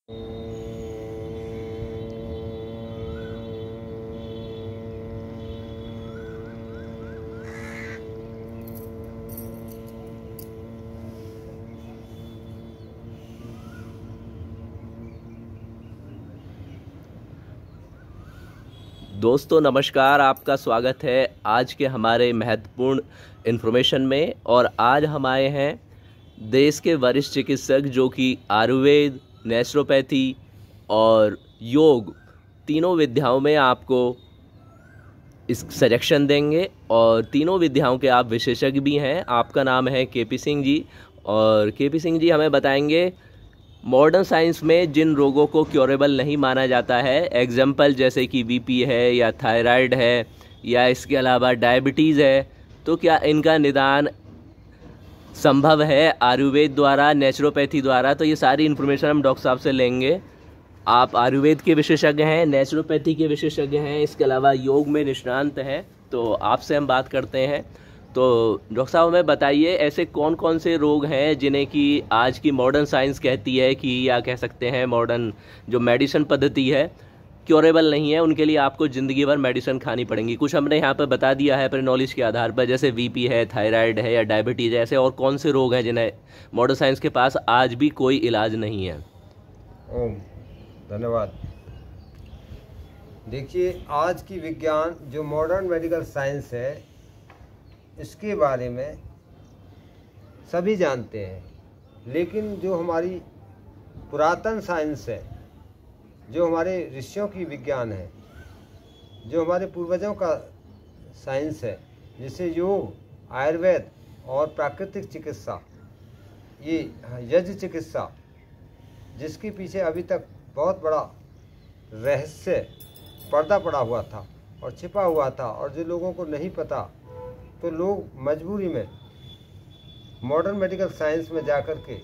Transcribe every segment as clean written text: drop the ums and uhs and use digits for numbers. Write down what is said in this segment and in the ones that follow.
दोस्तों नमस्कार, आपका स्वागत है आज के हमारे महत्वपूर्ण इन्फॉर्मेशन में। और आज हम आए हैं देश के वरिष्ठ चिकित्सक जो कि आयुर्वेद, नेचुरोपैथी और योग तीनों विद्याओं में आपको इस सजेशन देंगे। और तीनों विद्याओं के आप विशेषज्ञ भी हैं। आपका नाम है केपी सिंह जी, और केपी सिंह जी हमें बताएंगे मॉडर्न साइंस में जिन रोगों को क्योरेबल नहीं माना जाता है, एग्जाम्पल जैसे कि बीपी है या थायराइड है या इसके अलावा डायबिटीज़ है, तो क्या इनका निदान संभव है आयुर्वेद द्वारा, नेचुरोपैथी द्वारा। तो ये सारी इन्फॉर्मेशन हम डॉक्टर साहब से लेंगे। आप आयुर्वेद के विशेषज्ञ हैं, नेचुरोपैथी के विशेषज्ञ हैं, इसके अलावा योग में निष्णांत हैं, तो आपसे हम बात करते हैं। तो डॉक्टर साहब हमें बताइए ऐसे कौन कौन से रोग हैं जिन्हें कि आज की मॉडर्न साइंस कहती है कि, या कह सकते हैं मॉडर्न जो मेडिसिन पद्धति है क्योरेबल नहीं है, उनके लिए आपको ज़िंदगी भर मेडिसिन खानी पड़ेंगी। कुछ हमने यहाँ पर बता दिया है अपने नॉलेज के आधार पर, जैसे बीपी है, थायराइड है या डायबिटीज़ है। ऐसे और कौन से रोग हैं जिन्हें मॉडर्न साइंस के पास आज भी कोई इलाज नहीं है। ओम धन्यवाद। देखिए, आज की विज्ञान जो मॉडर्न मेडिकल साइंस है इसके बारे में सभी जानते हैं, लेकिन जो हमारी पुरातन साइंस है, जो हमारे ऋषियों की विज्ञान है, जो हमारे पूर्वजों का साइंस है, जैसे योग, आयुर्वेद और प्राकृतिक चिकित्सा, ये यज्ञ चिकित्सा, जिसके पीछे अभी तक बहुत बड़ा रहस्य पर्दा पड़ा हुआ था और छिपा हुआ था, और जो लोगों को नहीं पता, तो लोग मजबूरी में मॉडर्न मेडिकल साइंस में जाकर के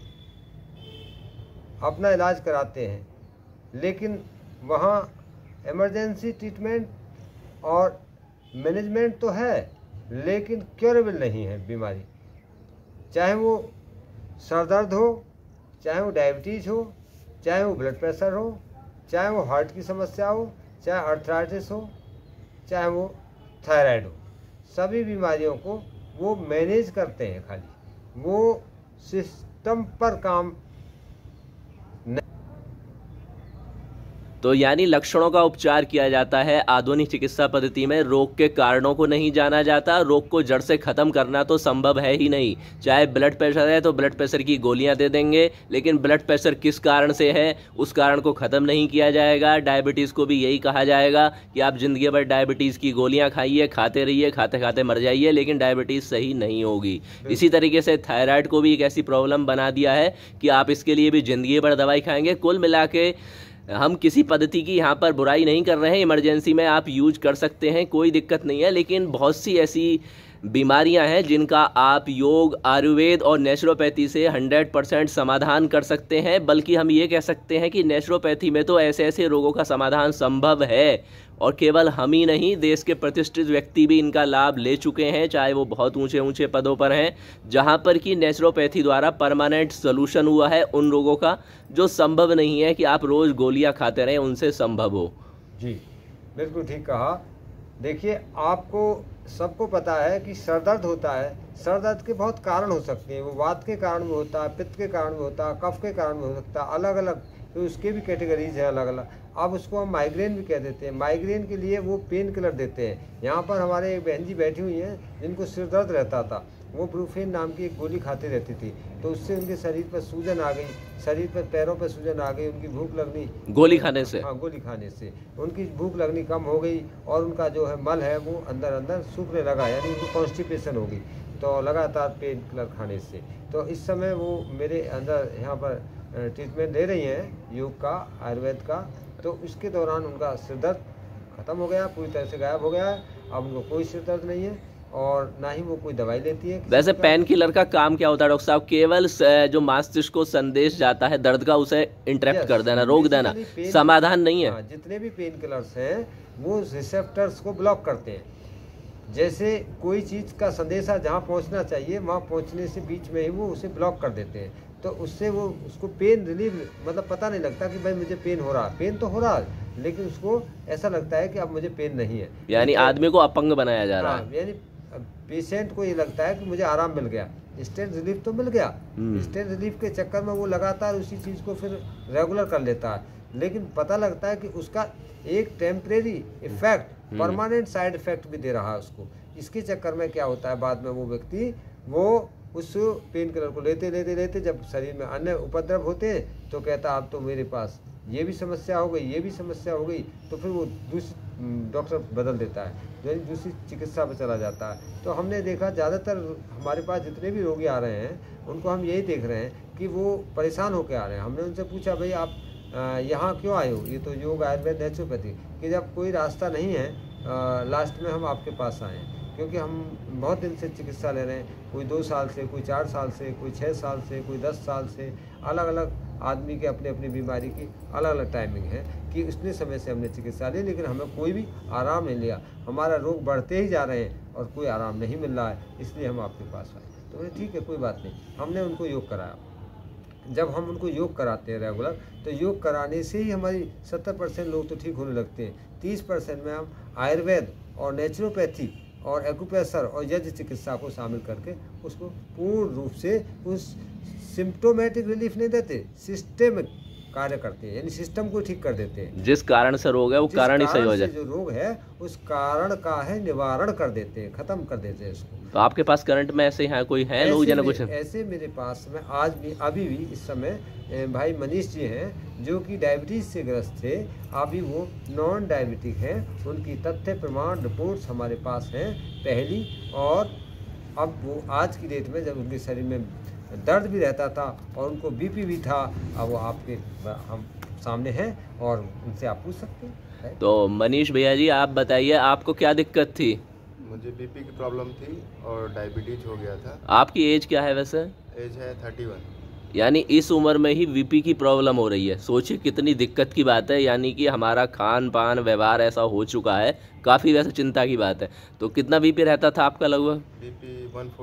अपना इलाज कराते हैं। लेकिन वहाँ इमरजेंसी ट्रीटमेंट और मैनेजमेंट तो है, लेकिन क्योरेबल नहीं है बीमारी। चाहे वो सर दर्द हो, चाहे वो डायबिटीज़ हो, चाहे वो ब्लड प्रेशर हो, चाहे वो हार्ट की समस्या हो, चाहे अर्थराइटिस हो, चाहे वो थायराइड हो, सभी बीमारियों को वो मैनेज करते हैं। खाली वो सिस्टम पर काम तो यानी लक्षणों का उपचार किया जाता है आधुनिक चिकित्सा पद्धति में। रोग के कारणों को नहीं जाना जाता। रोग को जड़ से ख़त्म करना तो संभव है ही नहीं। चाहे ब्लड प्रेशर है तो ब्लड प्रेशर की गोलियां दे देंगे, लेकिन ब्लड प्रेशर किस कारण से है उस कारण को ख़त्म नहीं किया जाएगा। डायबिटीज़ को भी यही कहा जाएगा कि आप ज़िंदगी भर डायबिटीज़ की गोलियाँ खाइए, खाते रहिए, खाते खाते मर जाइए, लेकिन डायबिटीज़ सही नहीं होगी। इसी तरीके से थायराइड को भी एक ऐसी प्रॉब्लम बना दिया है कि आप इसके लिए भी ज़िंदगी भर दवाई खाएंगे। कुल मिला के हम किसी पद्धति की यहाँ पर बुराई नहीं कर रहे हैं। इमरजेंसी में आप यूज कर सकते हैं, कोई दिक्कत नहीं है, लेकिन बहुत सी ऐसी बीमारियां हैं जिनका आप योग, आयुर्वेद और नेचुरोपैथी से 100% समाधान कर सकते हैं। बल्कि हम ये कह सकते हैं कि नेचुरोपैथी में तो ऐसे ऐसे रोगों का समाधान संभव है, और केवल हम ही नहीं, देश के प्रतिष्ठित व्यक्ति भी इनका लाभ ले चुके हैं, चाहे वो बहुत ऊंचे ऊंचे पदों पर हैं, जहां पर कि नेचुरोपैथी द्वारा परमानेंट सोल्यूशन हुआ है उन रोगों का जो संभव नहीं है कि आप रोज़ गोलियां खाते रहें, उनसे संभव हो। जी बिल्कुल ठीक कहा। देखिए, आपको सबको पता है कि सर दर्द होता है। सर दर्द के बहुत कारण हो सकते हैं। वो वात के कारण में होता है, पित्त के कारण में होता है, कफ के कारण में हो सकता है, अलग अलग, तो उसके भी कैटेगरीज हैं अलग अलग। अब उसको हम माइग्रेन भी कह देते हैं। माइग्रेन के लिए वो पेन किलर देते हैं। यहाँ पर हमारे एक बहन जी बैठी हुई हैं जिनको सिर दर्द रहता था, वो ब्रूफेन नाम की एक गोली खाती रहती थी, तो उससे उनके शरीर पर सूजन आ गई, शरीर पर पैरों पर सूजन आ गई, उनकी भूख लगनी गोली खाने से, हाँ गोली खाने से उनकी भूख लगनी कम हो गई, और उनका जो है मल है वो अंदर अंदर सूखने लगा, यानी उनको कॉन्स्टिपेशन हो गई, तो लगातार पेन किलर खाने से। तो इस समय वो मेरे अंदर यहाँ पर ट्रीटमेंट ले रही हैं योग का, आयुर्वेद का। तो इसके दौरान उनका सिर दर्द ख़त्म हो गया, पूरी तरह से गायब हो गया है। अब उनको कोई सिर दर्द नहीं है, और ना ही वो कोई दवाई लेती है। वैसे पेन किलर का काम क्या होता है डॉक्टर साहब? केवल जो मस्तिष्क को संदेश जाता है दर्द का, उसे इंटरप्ट कर देना, रोक देना, समाधान नहीं है। जितने भी पेन किलर्स हैं वो रिसेप्टर्स को ब्लॉक करते हैं। जैसे कोई चीज़ का संदेशा जहाँ पहुँचना चाहिए वहाँ पहुँचने से बीच में ही वो उसे ब्लॉक कर देते हैं। तो उससे वो उसको पेन रिलीफ, मतलब पता नहीं लगता कि भाई मुझे पेन हो रहा है। पेन तो हो रहा है, लेकिन उसको ऐसा लगता है कि अब मुझे पेन नहीं है, यानी आदमी को अपंग बनाया जा रहा है। यानी पेशेंट को ये लगता है कि मुझे आराम मिल गया, इंस्टेंट रिलीफ तो मिल गया। इंस्टेंट रिलीफ के चक्कर में वो लगातार उसी चीज़ को फिर रेगुलर कर लेता है, लेकिन पता लगता है कि उसका एक temporary effect permanent side effect भी दे रहा है उसको। इसके चक्कर में क्या होता है, बाद में वो व्यक्ति वो उस पेन किलर को लेते लेते लेते जब शरीर में अन्य उपद्रव होते हैं तो कहता अब तो मेरे पास ये भी समस्या हो गई, ये भी समस्या हो गई, तो फिर वो दूसरी डॉक्टर बदल देता है, यानी दूसरी चिकित्सा पर चला जाता है। तो हमने देखा ज़्यादातर हमारे पास जितने भी रोगी आ रहे हैं उनको हम यही देख रहे हैं कि वो परेशान होकर आ रहे हैं। हमने उनसे पूछा भाई आप यहाँ क्यों आए हो, ये तो योग आयुर्वेद नेचुरोपैथी, कि जब कोई रास्ता नहीं है लास्ट में हम आपके पास आए हैं, क्योंकि हम बहुत दिन से चिकित्सा ले रहे हैं, कोई 2 साल से, कोई 4 साल से, कोई 6 साल से, कोई 10 साल से, अलग अलग आदमी के अपने अपनी बीमारी की अलग अलग टाइमिंग है कि उतने समय से हमने चिकित्सा ली, लेकिन हमें कोई भी आराम नहीं लिया। हमारा रोग बढ़ते ही जा रहे हैं और कोई आराम नहीं मिल रहा है, इसलिए हम आपके पास आए। तो बोले ठीक है कोई बात नहीं। हमने उनको योग कराया। जब हम उनको योग कराते हैं रेगुलर, तो योग कराने से ही हमारी 70% लोग तो ठीक होने लगते हैं। 30% में हम आयुर्वेद और नेचुरोपैथी और एक्यूप्रेशर और यज्ञ चिकित्सा को शामिल करके उसको पूर्ण रूप से उस सिम्प्टोमेटिक रिलीफ नहीं देते, सिस्टेमिक कार्य करते हैं, यानी सिस्टम को ठीक कर देते हैं। जिस कारण से रोग है वो कारण ही सही हो जाए, जो रोग है उस कारण का है निवारण कर देते हैं, खत्म कर देते हैं उसको। तो आपके पास करंट में ऐसे हैं कोई हैं लोग जना कुछ ऐसे मेरे पास में आज भी अभी भी इस समय भाई मनीष जी हैं जो कि डायबिटीज से ग्रस्त थे, अभी वो नॉन डायबिटिक हैं। उनकी तथ्य प्रमाण रिपोर्ट्स हमारे पास हैं पहली, और अब वो आज की डेट में जब उनके शरीर में दर्द भी रहता था और उनको बीपी भी था, अब वो आपके हम सामने हैं और उनसे आप पूछ सकते हैं। तो मनीष भैया जी आप बताइए आपको क्या दिक्कत थी? मुझे बीपी की प्रॉब्लम थी और डायबिटीज हो गया था। आपकी एज क्या है वैसे? एज है 31। यानी इस उम्र में ही बीपी की प्रॉब्लम हो रही है, सोचिए कितनी दिक्कत की बात है। यानी कि हमारा खान पान व्यवहार ऐसा हो चुका है, काफ़ी वैसे चिंता की बात है। तो कितना बीपी रहता था आपका लगभग? बीपी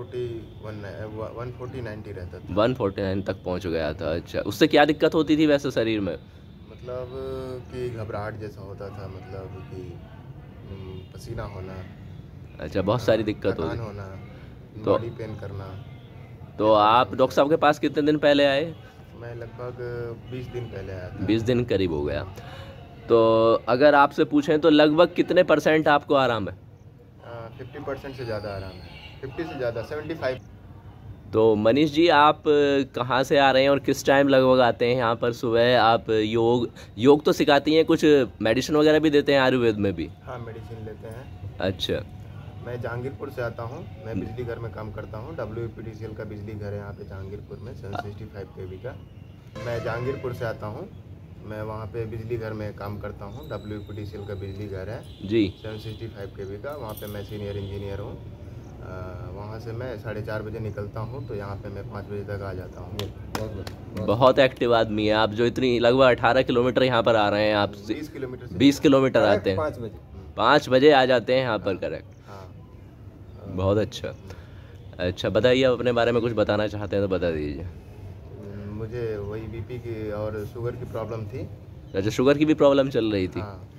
140-90 रहता था। 149 तक पहुंच गया था। अच्छा, उससे क्या दिक्कत होती थी वैसे शरीर में? मतलब कि घबराहट जैसा होता था, मतलब कि पसीना होना। अच्छा, बहुत सारी दिक्कत होती होना, तो बॉडी पेन करना। तो आप डॉक्टर साहब के पास कितने दिन पहले आए? मैं लगभग 20 दिन पहले आया था। 20 दिन करीब हो गया। तो अगर आपसे पूछें तो लगभग कितने % आपको आराम है? 50% से ज़्यादा आराम है, 50 से ज़्यादा 75। तो मनीष जी आप कहाँ से आ रहे हैं और किस टाइम लगभग आते हैं यहाँ पर? सुबह आप योग तो सिखाती हैं, कुछ मेडिसिन वगैरह भी देते हैं आयुर्वेद में भी? हाँ, मेडिसिन लेते हैं। अच्छा, मैं जहांगीरपुर से आता हूँ, मैं बिजली घर में काम करता हूँ। WPDCL का बिजली घर है यहाँ पे जहांगीरपुर में, 765 kV का। मैं जहांगीरपुर से आता हूँ, मैं वहाँ पे बिजली घर में काम करता हूँ। WPDCL का बिजली घर है जी, 765 kV का। वहाँ पे मैं सीनियर इंजीनियर हूँ। वहाँ से मैं 4:30 बजे निकलता हूँ, तो यहाँ पे मैं 5 बजे तक आ जाता हूँ। बहुत एक्टिव आदमी है आप, जो इतनी लगभग 18 किलोमीटर यहाँ पर आ रहे हैं। आप 20 किलोमीटर आते हैं, 5 बजे आ जाते हैं यहाँ पर। करेक्ट, बहुत अच्छा। अच्छा बताइए, आप अपने बारे में कुछ बताना चाहते हैं तो बता दीजिए। मुझे वही बीपी की और शुगर की प्रॉब्लम थी। अच्छा, शुगर की भी प्रॉब्लम चल रही थी। हाँ।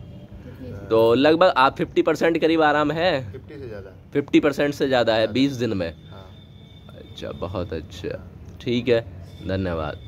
तो लगभग आप 50% करीब आराम है? 50 से ज़्यादा। 50% से ज़्यादा है 20 दिन में? हाँ। अच्छा, बहुत अच्छा, ठीक है, धन्यवाद।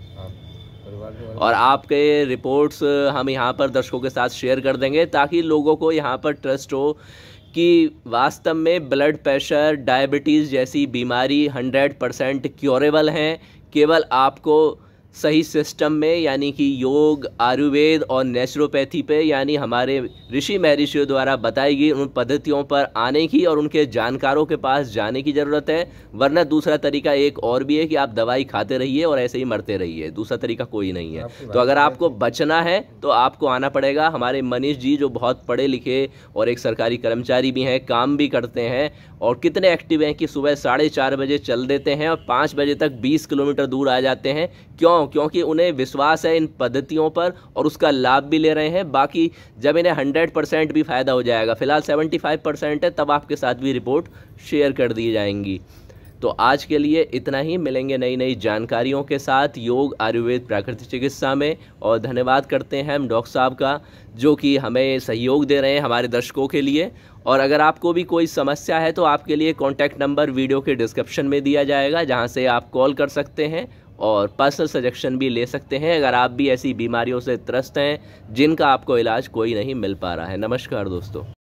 और आपके रिपोर्ट्स हम यहाँ पर दर्शकों के साथ शेयर कर देंगे ताकि लोगों को यहाँ पर ट्रस्ट हो कि वास्तव में ब्लड प्रेशर, डायबिटीज़ जैसी बीमारी 100% क्योरेबल हैं। केवल आपको सही सिस्टम में, यानी कि योग, आयुर्वेद और नेचुरोपैथी पे, यानी हमारे ऋषि महर्षियों द्वारा बताई गई उन पद्धतियों पर आने की और उनके जानकारों के पास जाने की ज़रूरत है। वरना दूसरा तरीका एक और भी है कि आप दवाई खाते रहिए और ऐसे ही मरते रहिए, दूसरा तरीका कोई नहीं है। तो अगर आपको बचना है तो आपको आना पड़ेगा। हमारे मनीष जी जो बहुत पढ़े लिखे और एक सरकारी कर्मचारी भी हैं, काम भी करते हैं और कितने एक्टिव हैं कि सुबह 4:30 बजे चल देते हैं और 5 बजे तक 20 किलोमीटर दूर आ जाते हैं। क्यों? क्योंकि उन्हें विश्वास है इन पद्धतियों पर और उसका लाभ भी ले रहे हैं। बाकी जब इन्हें 100% भी फ़ायदा हो जाएगा, फ़िलहाल 75% है, तब आपके साथ भी रिपोर्ट शेयर कर दी जाएंगी। तो आज के लिए इतना ही, मिलेंगे नई नई जानकारियों के साथ योग, आयुर्वेद, प्राकृतिक चिकित्सा में। और धन्यवाद करते हैं हम डॉक्टर साहब का, जो कि हमें सहयोग दे रहे हैं हमारे दर्शकों के लिए। और अगर आपको भी कोई समस्या है तो आपके लिए कॉन्टैक्ट नंबर वीडियो के डिस्क्रिप्शन में दिया जाएगा, जहां से आप कॉल कर सकते हैं और पर्सनल सजेशन भी ले सकते हैं अगर आप भी ऐसी बीमारियों से त्रस्त हैं जिनका आपको इलाज कोई नहीं मिल पा रहा है। नमस्कार दोस्तों।